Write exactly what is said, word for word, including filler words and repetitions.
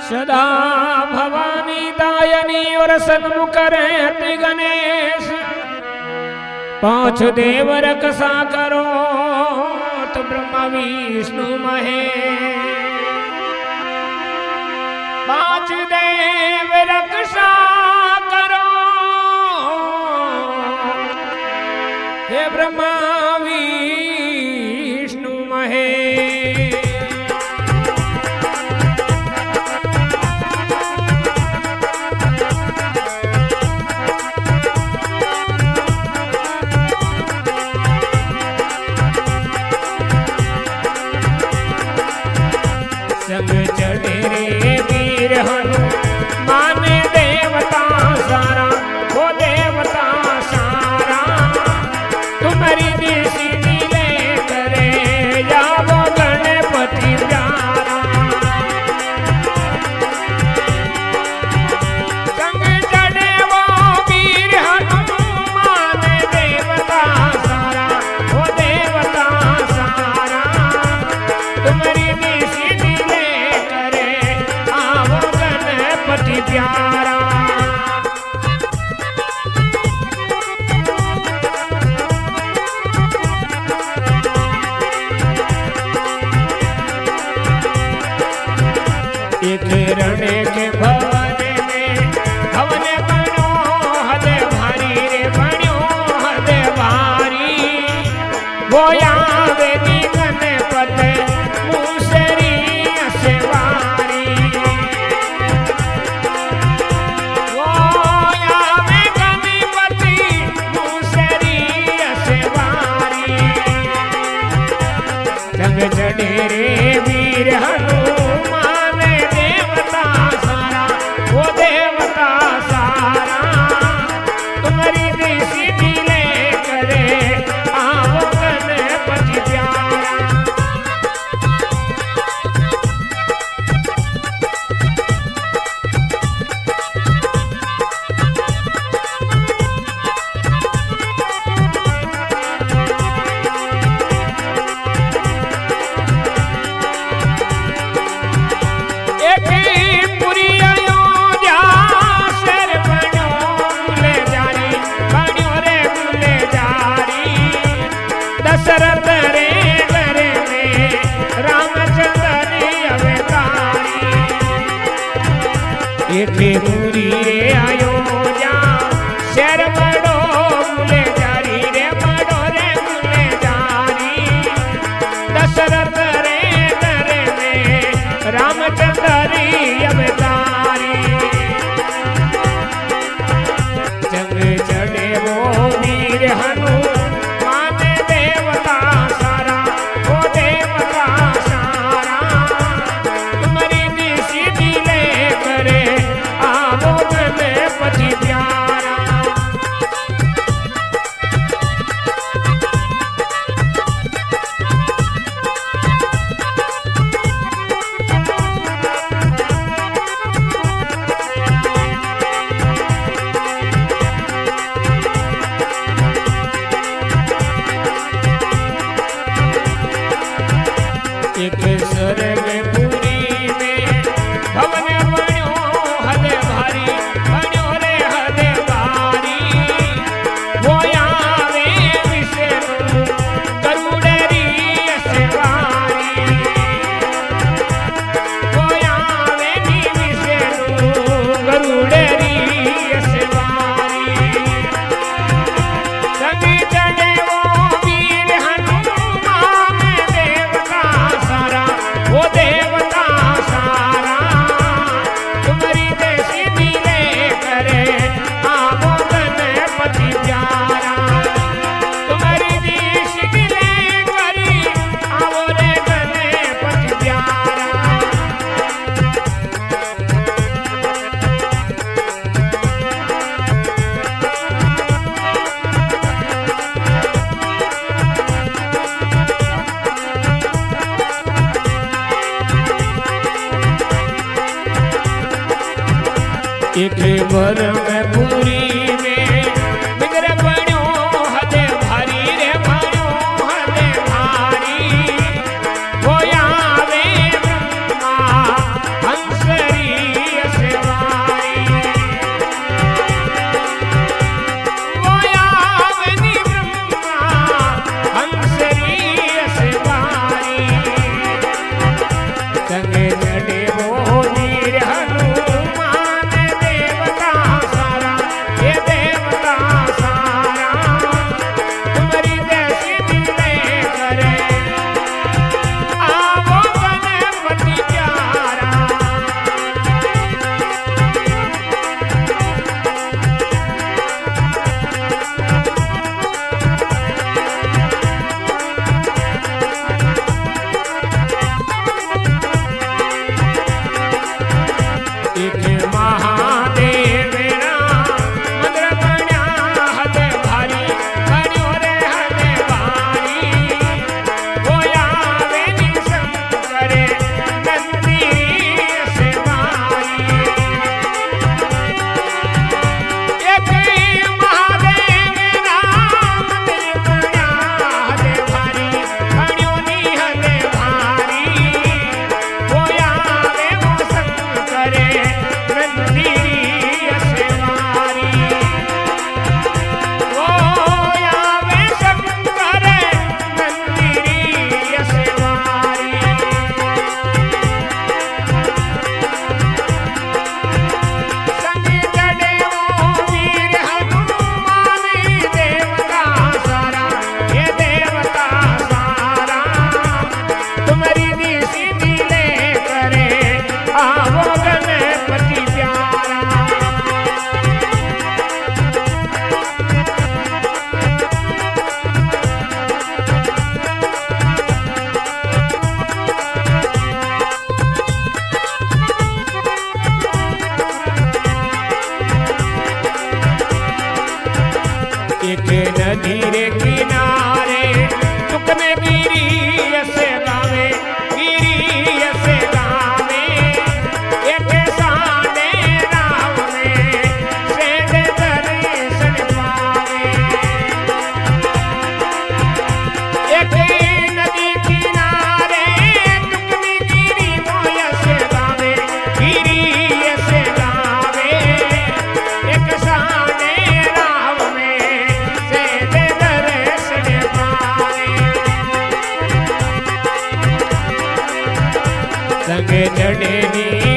सदा भवानी दायनी और सन्मुख रहते गणेश। पांच देव रक्षा करो तो ब्रह्मा विष्णु महेश। पांच देव रक्षा करो हे ब्रह्मा विष्णु महेश। संग चढ़े रे वीर हनुमान देवता सारा, वो देवता सारा तुम्हारी दिशि नीले करे या वो गणपति प्यारा। संग चढ़े वो वीर हनुमान देवता सारा, वो देवता सारा तुम्हारी प्यारा। एक रण के भवन में भवन बनो हदे भारी रे बनो हदे भारी। वो आवे गणपत मूसरी असेवारी। वो आवे गणपति मूसरी असेवारी। संग चढ़े रे वीर हनुमान देवता सारा, वो देवता सारा तुम्हारी दिशि नीले करे आओ गणपति प्यारा। दशरथ रे घर में रामचंद्र अवतारी। एक पूरी रे अयोध्या शहर बड़ो मुले जारी रे बड़ो रे मुले जारी। दशरथ रे घर में रामचंद्र अवतारी। जंग चढ़े वो वीर हनुमान सारा, वो देवता सारा तुम्हारी दिशि नीले करे आओ गणपति प्यारा। एक स्वर्ग पुरी में भवन बन्यो हदे भारी, बन्यो रे हदे भारी। वो आवे विष्णु गरुड़री असेवारी। वो आवे नी विष्णु गरुड़री असेवारी। संग चढ़े वो वीर हनुमान देवता सारा, वो देवता सारा तुम्हारी दिशि नीले करे आओ गणपति प्यारा। तुम्हारी दिशि नीले करे आओ रे गणपति प्यारा। एक भर में पूरी में बिगर बन्यो हदे भारी रे बन्यो हदे भारी। वो आवे ब्रह्मा हंसरी संगे चढ़े वो वीर हनुमान देवता सारा ये देवता सारा तुम्हारी जैसी मिले करे आवो गणपति प्यारा एक महादेव राम मंदिर बन्या हद भारी बन्यो रे हद भारी वो आवे शंकर नंदी से मारी एक महादेव राम मंदिर बन्या हद भारी बन्यो नी हद भारी वो आवे वो शंकर नंदी से मारी वो आवे शंकर नंदी से मारी संग चढ़े वो वीर हनुमान देवता सारा ये देवता सारा तुम्हारी निशी मिले करे आवो गणपति प्यारा एक नदी रे किनारे तुकने गिरी ऐसे गावे गिरी ऐसे गावे एक साने राव में सेज दर्शन पावे एक नदी किनारे तुकने गिरी वो ऐसे गावे गिरी ऐसे गावे एक साने राव में सेज दर्शन पावे संग चढ़े नी